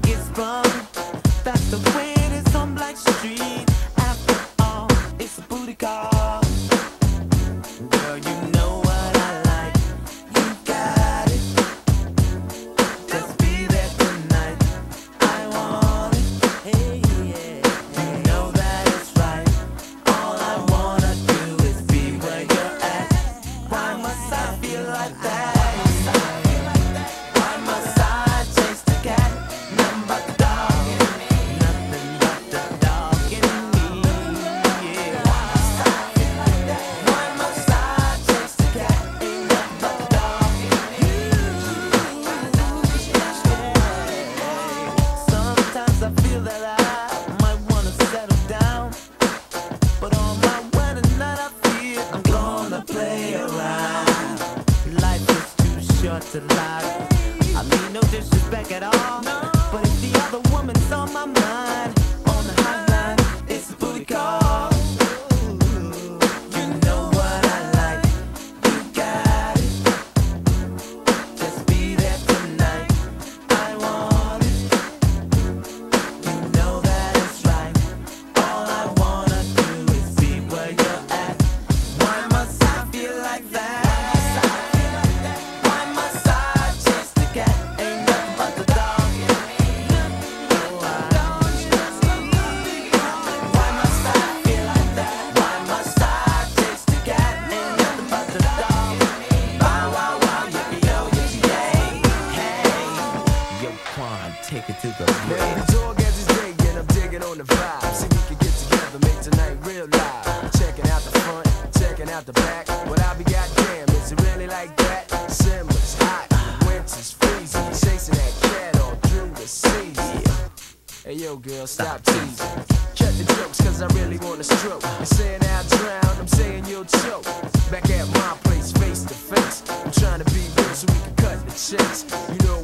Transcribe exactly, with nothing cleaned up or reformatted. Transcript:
get sprung. That's the way it is on Black Street. After all, it's a booty call. Girl, you know what I like. You got it. Just be there tonight. I want it. Hey, yeah. You know that it's right. All I wanna do is be where you're at. Why must I feel like that? Why must I chase the cat? Nothing but the dog in me. Nothing but the dog in me. Yeah. Why must I chase the cat? Ain't nothing but the dog in me. Sometimes I feel that I might wanna settle down, but on my wedding night I feel I'm gonna play around. Life is too short to lie. I mean no disrespect at all, but if the other woman's on my mind, on the hotline, it's a booty call. You know what I like. You got it. Just be there tonight. I want it. You know that it's right. All I wanna do is be where you're at. Why must I feel like that? Why must I chase the cat? Ain't nothing but the dog in me. Oh, I Why must I feel like that? Why must I chase the cat? Ain't nothing but the dog in me. Bow wow wow, yippee yo, yippee yay. Hey, yo Quan, take it to the Man, bridge. the dog has his day and I'm digging on the vibe. See, we can get together, make tonight real live. Checking out the front, checking out the back. What I be goddamn, is it really like that? Summer's hot, winter's freezing. Chasing that cat all through the season. Hey yo girl, stop teasing. Cut the jokes cause I really wanna stroke. You're saying I'll drown, I'm saying you'll choke. Back at my place, face to face. I'm trying to be real so we can cut the chase. You know